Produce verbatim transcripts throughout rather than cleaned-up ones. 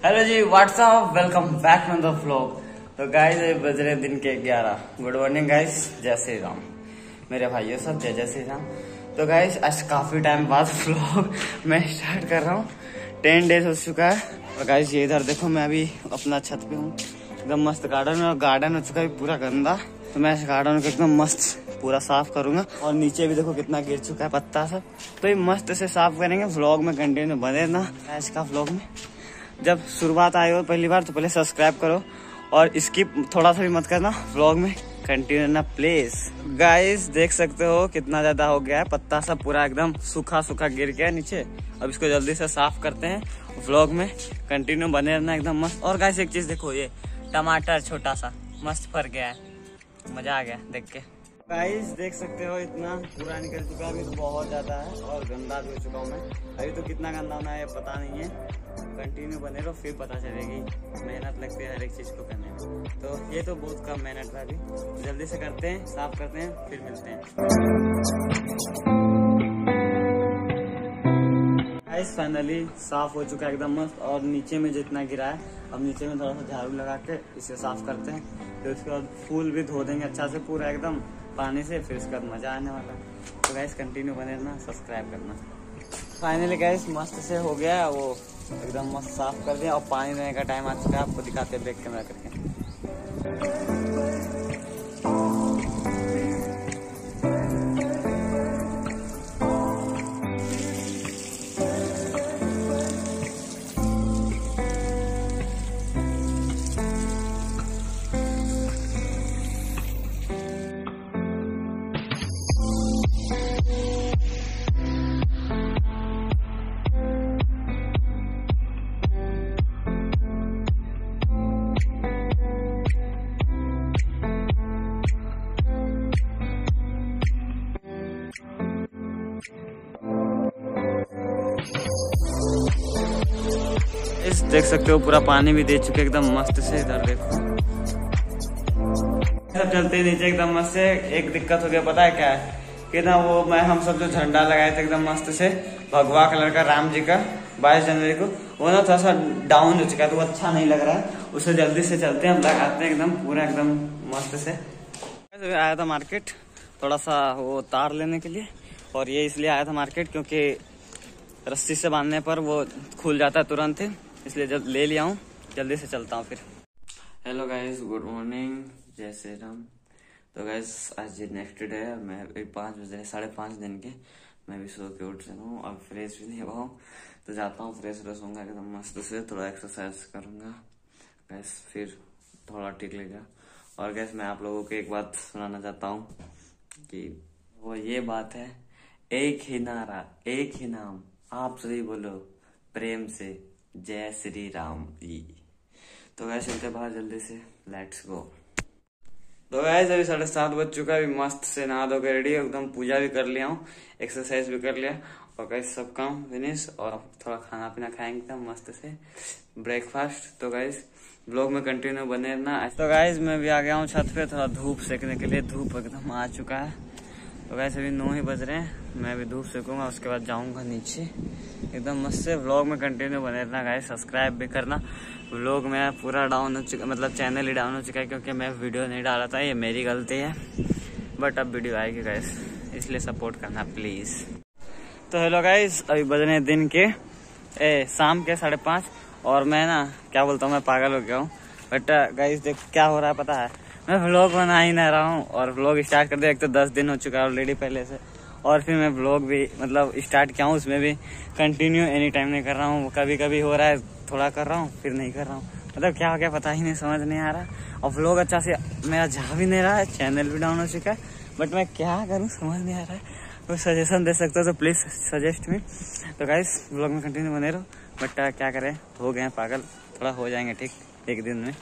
Hello जी, what's up, welcome back to the vlog. तो guys अभी बज रहे दिन के ग्यारह। गुड मॉर्निंग गाइस, जय श्री राम मेरे भाइयों सब, जय जय श्री राम। तो गाइस आज काफी टाइम बाद व्लॉग मैं स्टार्ट कर रहा हूँ। टेन डेज हो चुका है। और गाइस ये इधर देखो, मैं अभी अपना छत पे हूँ, एकदम मस्त गार्डन में। गार्डन हो चुका है पूरा गंदा, तो मैं इस गार्डन को एकदम मस्त पूरा साफ करूंगा। और नीचे भी देखो कितना गिर चुका है पत्ता सब, तो ये मस्त से साफ करेंगे। व्लॉग में कंटिन्यू बने ना आज का व्लॉग में। जब शुरुआत आई हो पहली बार तो पहले सब्सक्राइब करो और स्किप थोड़ा सा भी मत करना, व्लॉग में कंटिन्यू ना प्लीज। गाइस देख सकते हो कितना ज्यादा हो गया है, पत्ता सब पूरा एकदम सूखा सूखा गिर गया नीचे। अब इसको जल्दी से साफ करते हैं। व्लॉग में कंटिन्यू बने रहना एकदम मस्त। और गाइस एक चीज देखो, ये टमाटर छोटा सा मस्त फर गया है, मजा आ गया देख के। गाइस देख सकते हो इतना पूरा निकल चुका है, अभी तो बहुत ज्यादा है और गंदा भी हो चुका हूँ मैं। अभी तो कितना गंदा होना है पता नहीं है, कंटिन्यू बने रहो फिर पता चलेगी। मेहनत लगती है हर एक चीज को करने में, तो ये तो बहुत कम मेहनत है। अभी जल्दी से करते हैं, साफ करते हैं, फिर मिलते हैं। गाइस फाइनली साफ हो चुका है एकदम मस्त। और नीचे में जितना गिरा है, अब नीचे में थोड़ा सा झाड़ू लगा के इसे साफ करते हैं। फिर उसके बाद फूल भी धो देंगे अच्छा से पूरा एकदम पानी से, फिर उसके बाद मजा आने वाला है। तो गाइस कंटिन्यू बने रहना, सब्सक्राइब करना। फाइनली गाइस मस्त से हो गया, वो एकदम मस्त साफ कर दिया। और पानी देने का टाइम आ चुका है, आपको दिखाते हैं बैक कैमरा करके। इस देख सकते हो पूरा पानी भी दे चुके एकदम मस्त से। इधर देखो सब चलते नीचे एकदम मस्त से। एक दिक्कत हो गया, पता है क्या है कि ना, वो मैं हम सब जो झंडा लगाए थे एकदम मस्त से भगवा कलर का राम जी का बाईस जनवरी को, वो ना थोड़ा सा डाउन हो चुका है, तो वो अच्छा नहीं लग रहा है। उसे जल्दी से चलते हैं, हम लगाते हैं एकदम पूरा एकदम मस्त से। आया था मार्केट थोड़ा सा वो तार लेने के लिए, और ये इसलिए आया था मार्केट क्योंकि रस्सी से बांधने पर वो खुल जाता है तुरंत ही, इसलिए जब ले लिया हूँ। जल्दी से चलता हूँ फिर। हेलो गाइस, गुड मॉर्निंग, जय श्री राम। तो गाइस आज ये नेक्स्ट डे है। मैं अभी पाँच बजे साढ़े पाँच दिन के मैं भी सो के उठ रहा हूँ और फ्रेश भी नहीं हुआ हूँ, तो जाता हूँ फ्रेश व्रेश होऊंगा एकदम मस्त से, थोड़ा एक्सरसाइज करूंगा गैस, फिर थोड़ा ठीक लगेगा। और गैस मैं आप लोगों को एक बात सुनाना चाहता हूँ कि वो ये बात है, एक ही नारा एक ही नाम, आप सभी बोलो प्रेम से जय श्री राम जी। तो गैस चलते बाहर जल्दी से, लेट्स गो। तो गैस अभी साढ़े सात बज चुका है, अभी मस्त से नहा धो के रेडी, एकदम पूजा भी कर लिया हूँ, एक्सरसाइज भी कर लिया, और गैस सब काम फिनिश। और थोड़ा खाना पीना खाएंगे एकदम मस्त से, ब्रेकफास्ट। तो गैस ब्लॉग में कंटिन्यू बने रहना। तो गैस मैं भी आ गया हूँ छत पे थोड़ा धूप सेकने के लिए, धूप एकदम आ चुका है। तो गैस अभी नौ ही बज रहे हैं, मैं भी धूप सेकूंगा, उसके बाद जाऊंगा नीचे एकदम मस्त से। व्लॉग में कंटिन्यू बने रहना गाइस, सब्सक्राइब भी करना। व्लॉग मेरा पूरा डाउन हो चुका, मतलब चैनल ही डाउन हो चुका है क्योंकि मैं वीडियो नहीं डाला था, ये मेरी गलती है। बट अब वीडियो आएगी गाइस, इसलिए सपोर्ट करना प्लीज। तो हेलो गाइस, अभी बज रहे हैं दिन के ए शाम के साढ़े पाँच, और मैं ना क्या बोलता हूँ, मैं पागल हो गया हूँ। बट गाइस देख क्या हो रहा है पता है, मैं व्लॉग बना ही नहीं रहा हूँ और व्लॉग स्टार्ट कर दिया। एक तो दस दिन हो चुका है ऑलरेडी पहले से, और फिर मैं व्लॉग भी मतलब स्टार्ट किया हूँ, उसमें भी कंटिन्यू एनी टाइम नहीं कर रहा हूँ। कभी कभी हो रहा है थोड़ा कर रहा हूँ, फिर नहीं कर रहा हूँ, मतलब क्या हो गया पता ही नहीं, समझ नहीं आ रहा। और व्लॉग अच्छा से मेरा जा भी नहीं रहा है, चैनल भी डाउन हो चुका है, बट मैं क्या करूँ समझ नहीं आ रहा है। कोई सजेशन दे सकते हो तो प्लीज सजेस्ट मी। तो गाइस व्लॉग में कंटिन्यू बने रहो, बट क्या करें, हो गए पागल, थोड़ा हो जाएंगे ठीक एक दिन में।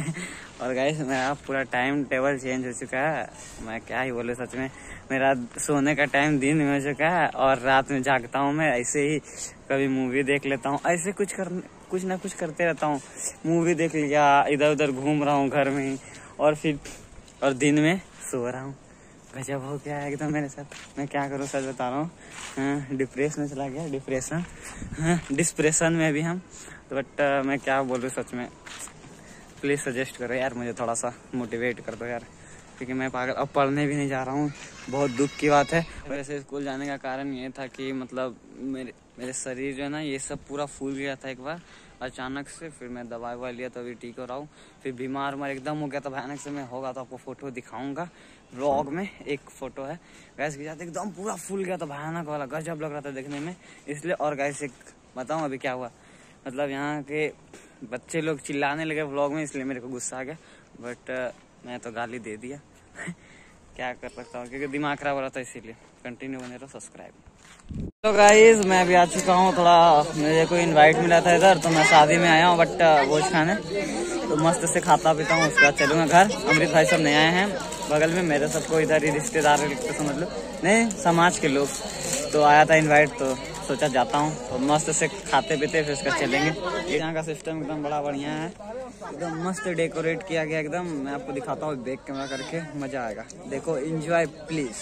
और गाइस मेरा पूरा टाइम टेबल चेंज हो चुका है, मैं क्या ही बोले सच में। मेरा सोने का टाइम दिन में हो चुका है और रात में जागता हूँ मैं ऐसे ही, कभी मूवी देख लेता हूँ, ऐसे कुछ कर कुछ ना कुछ करते रहता हूँ। मूवी देख लिया, इधर उधर घूम रहा हूँ घर में ही, और फिर और दिन में सो रहा हूँ। गजब हो गया है एकदम मेरे साथ, मैं क्या करूँ सच बता रहा हूँ। डिप्रेशन में चला गया, डिप्रेशन, हाँ डिस्प्रेशन में भी हम। तो बट मैं क्या बोलूँ सच में, प्लीज़ सजेस्ट करो यार, मुझे थोड़ा सा मोटिवेट कर दो यार, क्योंकि मैं पागल अब पढ़ने भी नहीं जा रहा हूँ। बहुत दुख की बात है। वैसे स्कूल जाने का कारण ये था कि मतलब मेरे मेरे शरीर जो है ना ये सब पूरा फूल गया था एक बार अचानक से। फिर मैं दवाई ववाई लिया तो अभी ठीक हो रहा हूँ। फिर बीमार उमार एकदम हो गया था भयानक से। मैं होगा तो आपको फोटो दिखाऊंगा व्लॉग में। एक फोटो है गैस के साथ, एकदम पूरा फूल गया था भयानक वाला, गजब लग रहा था देखने में इसलिए। और गैस एक बताऊँ अभी क्या हुआ, मतलब यहाँ के बच्चे लोग चिल्लाने लगे व्लॉग में, इसलिए मेरे को गुस्सा आ गया। बट मैं तो गाली दे दिया क्या कर सकता हूँ, क्योंकि दिमाग खराब हो रहा था इसीलिए। कंटिन्यू बने रहो, सब्सक्राइब। तो गाइस मैं भी आ चुका हूँ, थोड़ा मुझे कोई इनवाइट मिला था इधर तो मैं शादी में आया हूँ बट भोज खाने। तो मस्त से खाता पीता हूँ, उसके बाद चलूंगा घर। अमृत भाई सब नए आए हैं बगल में मेरे, सबको इधर ही रिश्तेदार समझ लो, नहीं समाज के लोग। तो आया था इनवाइट तो सोचा जाता हूँ। तो मस्त से खाते पीते फिर उसका चलेंगे। यहाँ का सिस्टम एकदम बड़ा बढ़िया है, एकदम मस्त डेकोरेट किया गया एकदम। मैं आपको दिखाता हूँ बैक कैमरा करके, मजा आएगा। देखो एंजॉय प्लीज।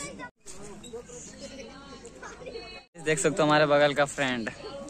देख सकते हो हमारे बगल का फ्रेंड।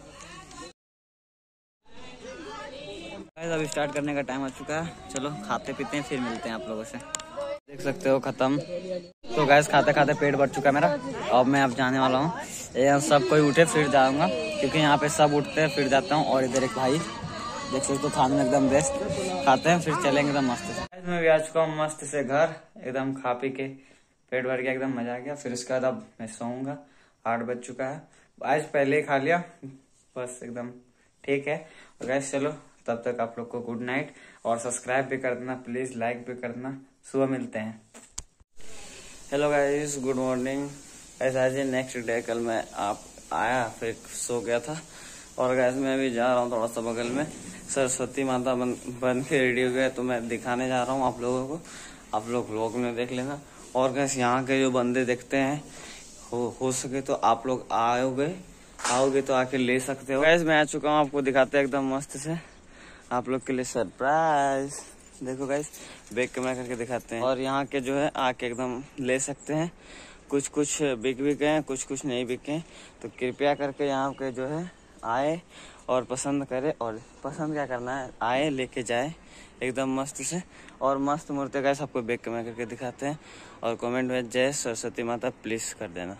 अभी स्टार्ट करने का टाइम आ चुका है, चलो खाते पीते हैं फिर मिलते हैं आप लोगों से। देख सकते हो खत्म। तो गैस खाते खाते पेट भर चुका है मेरा। अब मैं अब जाने वाला हूँ, सब कोई उठे फिर जाऊंगा, क्योंकि यहाँ पे सब उठते हैं फिर जाता हूँ। और इधर एक भाई देख सकते हो खाने में एकदम बेस्ट, खाते हैं फिर चलेंगे एकदम मस्त। मैं भी आ चुका हूँ मस्त से घर, एकदम खा पी के पेट भर गया, एकदम मजा आ गया। फिर उसके बाद अब मैं सोऊंगा, आठ बज चुका है। आज पहले ही खा लिया बस, एकदम ठीक है। तो गैस चलो तब तक आप लोग को गुड नाइट, और सब्सक्राइब भी कर देना प्लीज, लाइक भी कर देना। सुबह मिलते हैं। Hello guys, good morning. ऐसा आज नेक्स्ट डे, कल मैं आप आया फिर सो गया था। और गैस मैं अभी जा रहा हूँ थोड़ा सा बगल में, सरस्वती माता बन, बन के रेडी हो गया, तो मैं दिखाने जा रहा हूँ आप लोगों को। आप लोग व्लॉग में देख लेना। और गैस यहाँ के जो बंदे देखते हैं, हो हो सके तो आप लोग आओगे आओगे तो आके ले सकते हो। गैस मैं आ चुका हूँ, आपको दिखाते हैं एकदम मस्त से आप लोग के लिए सरप्राइज। देखो गाइस बैक कैमरा करके दिखाते हैं। और यहाँ के जो है आके एकदम ले सकते हैं। कुछ कुछ बिक भी गए, कुछ कुछ नहीं बिके, तो कृपया करके यहाँ के जो है आए और पसंद करे। और पसंद क्या करना है, आए लेके जाए एकदम मस्त से। और मस्त मूर्ति गाइस आपको बैक कैमरा करके दिखाते हैं। और कमेंट में जय सरस्वती माता प्लीज कर देना।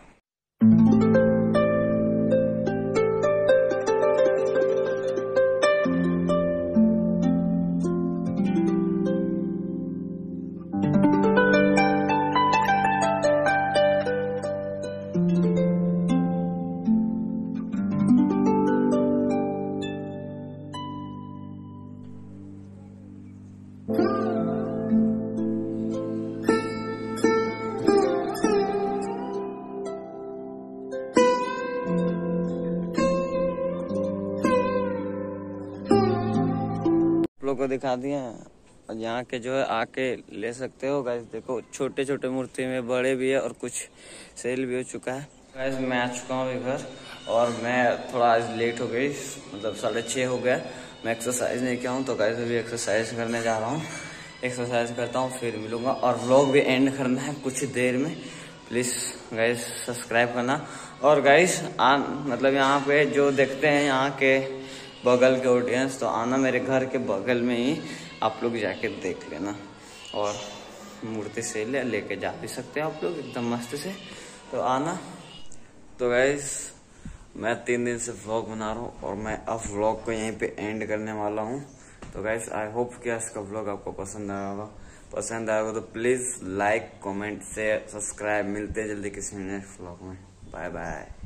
लोग को दिखा दिए हैं, और यहाँ के जो है आके ले सकते हो गाइस। देखो छोटे छोटे मूर्ति में बड़े भी है, और कुछ सेल भी हो चुका है। गाइस मैं आ चुका हूँ अभी घर, और मैं थोड़ा आज लेट हो गई, मतलब साढ़े छः हो गया। मैं एक्सरसाइज नहीं किया हूँ, तो गाइस अभी एक्सरसाइज करने जा रहा हूँ। एक्सरसाइज करता हूँ फिर मिलूंगा। और व्लॉग भी एंड करना है कुछ देर में, प्लीज गाइस सब्सक्राइब करना। और गाइस मतलब यहाँ पे जो देखते हैं यहाँ के बगल के ऑडियंस, तो आना मेरे घर के बगल में ही आप लोग जाके देख लेना। और मूर्ति से ले लेके जा भी सकते हैं आप लोग एकदम मस्त से, तो आना। तो गाइस मैं तीन दिन से व्लॉग बना रहा हूँ, और मैं अब व्लॉग को यहीं पे एंड करने वाला हूँ। तो गाइस आई होप कि आज का व्लॉग आपको पसंद आया होगा। पसंद आएगा तो please like comment share subscribe. मिलते हैं जल्दी किसी नेक्स्ट व्लॉग में। Bye bye.